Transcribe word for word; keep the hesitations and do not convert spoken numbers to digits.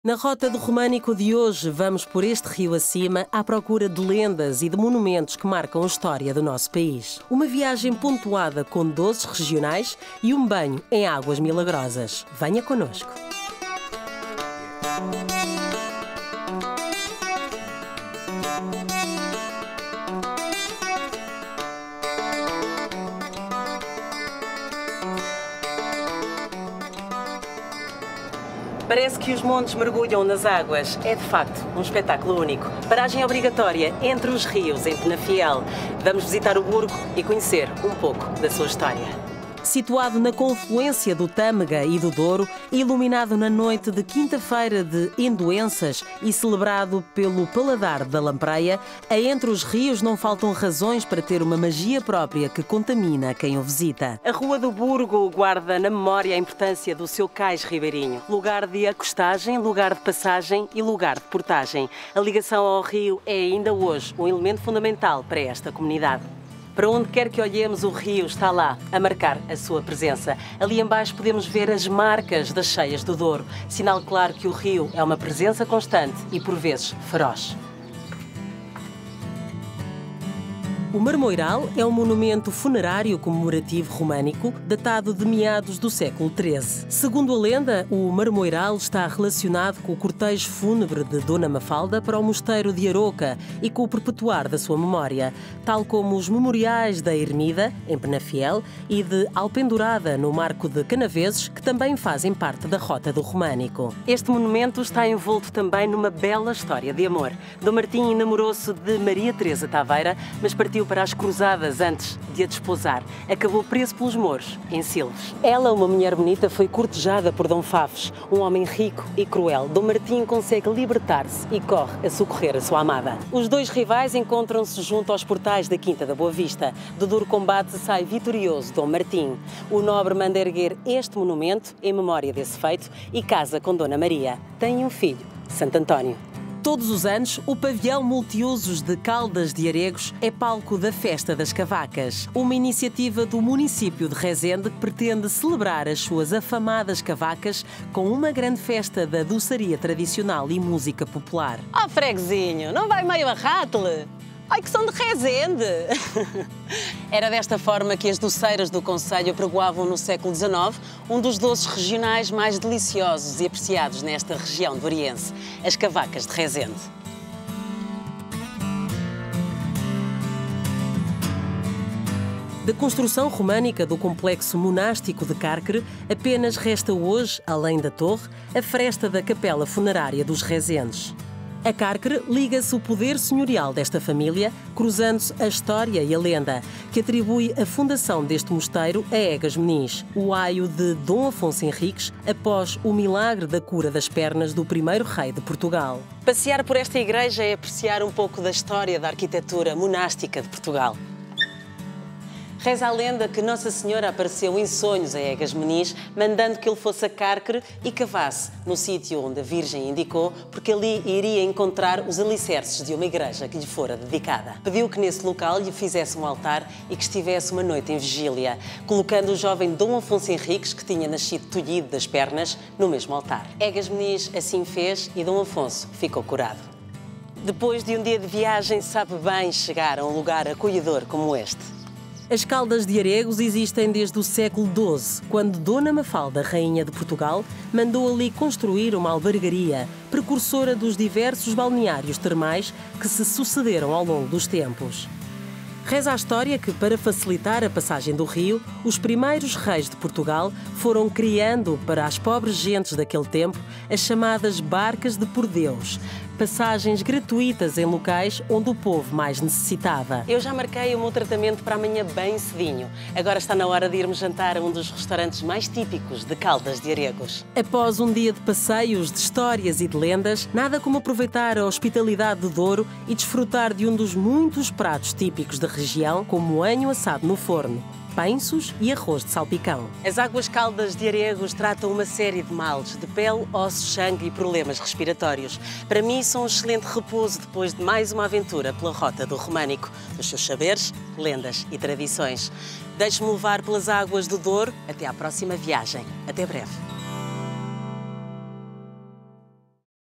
Na Rota do Românico de hoje, vamos por este rio acima à procura de lendas e de monumentos que marcam a história do nosso país. Uma viagem pontuada com doces regionais e um banho em águas milagrosas. Venha connosco. Parece que os montes mergulham nas águas. É, de facto, um espetáculo único. Paragem obrigatória entre os rios, em Penafiel. Vamos visitar o Burgo e conhecer um pouco da sua história. Situado na confluência do Tâmega e do Douro, iluminado na noite de quinta-feira de Endoenças e celebrado pelo Paladar da Lampreia, a Entre os Rios não faltam razões para ter uma magia própria que contamina quem o visita. A Rua do Burgo guarda na memória a importância do seu cais ribeirinho. Lugar de acostagem, lugar de passagem e lugar de portagem. A ligação ao rio é ainda hoje um elemento fundamental para esta comunidade. Para onde quer que olhemos, o rio está lá, a marcar a sua presença. Ali embaixo podemos ver as marcas das cheias do Douro, sinal claro que o rio é uma presença constante e, por vezes, feroz. O Marmoiral é um monumento funerário comemorativo românico datado de meados do século treze. Segundo a lenda, o Marmoiral está relacionado com o cortejo fúnebre de Dona Mafalda para o mosteiro de Aroca e com o perpetuar da sua memória, tal como os memoriais da Ermida, em Penafiel, e de Alpendurada, no Marco de Canaveses, que também fazem parte da Rota do Românico. Este monumento está envolto também numa bela história de amor. Dom Martim enamorou-se de Maria Teresa Taveira, mas partiu para as cruzadas antes de a desposar. Acabou preso pelos mouros, em Silves. Ela, uma mulher bonita, foi cortejada por Dom Fafos, um homem rico e cruel. Dom Martim consegue libertar-se e corre a socorrer a sua amada. Os dois rivais encontram-se junto aos portais da Quinta da Boa Vista. Do duro combate sai vitorioso Dom Martim. O nobre manda erguer este monumento em memória desse feito e casa com Dona Maria. Tem um filho, Santo António. Todos os anos, o pavilhão multiusos de Caldas de Aregos é palco da Festa das Cavacas, uma iniciativa do município de Rezende que pretende celebrar as suas afamadas cavacas com uma grande festa da doçaria tradicional e música popular. Oh, freguesinho, não vai meio a ratle? Ai, que são de Rezende! Era desta forma que as doceiras do concelho pregoavam no século dezenove um dos doces regionais mais deliciosos e apreciados nesta região douriense, as cavacas de Rezende. Da construção românica do complexo monástico de Cárcere, apenas resta hoje, além da torre, a fresta da capela funerária dos Rezendes. A Cárcere liga-se o poder senhorial desta família, cruzando-se a história e a lenda, que atribui a fundação deste mosteiro a Egas Meniz, o aio de Dom Afonso Henriques, após o milagre da cura das pernas do primeiro rei de Portugal. Passear por esta igreja é apreciar um pouco da história da arquitetura monástica de Portugal. Reza a lenda que Nossa Senhora apareceu em sonhos a Egas Meniz, mandando que ele fosse a Cárcere e cavasse no sítio onde a Virgem indicou, porque ali iria encontrar os alicerces de uma igreja que lhe fora dedicada. Pediu que nesse local lhe fizesse um altar e que estivesse uma noite em vigília, colocando o jovem Dom Afonso Henriques, que tinha nascido tolhido das pernas, no mesmo altar. Egas Meniz assim fez e Dom Afonso ficou curado. Depois de um dia de viagem, sabe bem chegar a um lugar acolhedor como este. As Caldas de Aregos existem desde o século doze, quando Dona Mafalda, rainha de Portugal, mandou ali construir uma albergaria, precursora dos diversos balneários termais que se sucederam ao longo dos tempos. Reza a história que, para facilitar a passagem do rio, os primeiros reis de Portugal foram criando para as pobres gentes daquele tempo as chamadas barcas de por Deus, passagens gratuitas em locais onde o povo mais necessitava. Eu já marquei o meu tratamento para amanhã bem cedinho. Agora está na hora de irmos jantar a um dos restaurantes mais típicos de Caldas de Aregos. Após um dia de passeios, de histórias e de lendas, nada como aproveitar a hospitalidade do Douro e desfrutar de um dos muitos pratos típicos da região, como o anho assado no forno, pensos e arroz de salpicão. As águas Caldas de Aregos tratam uma série de males, de pele, ossos, sangue e problemas respiratórios. Para mim, são um excelente repouso depois de mais uma aventura pela Rota do Românico, dos seus saberes, lendas e tradições. Deixe-me levar pelas águas do Douro. Até à próxima viagem. Até breve.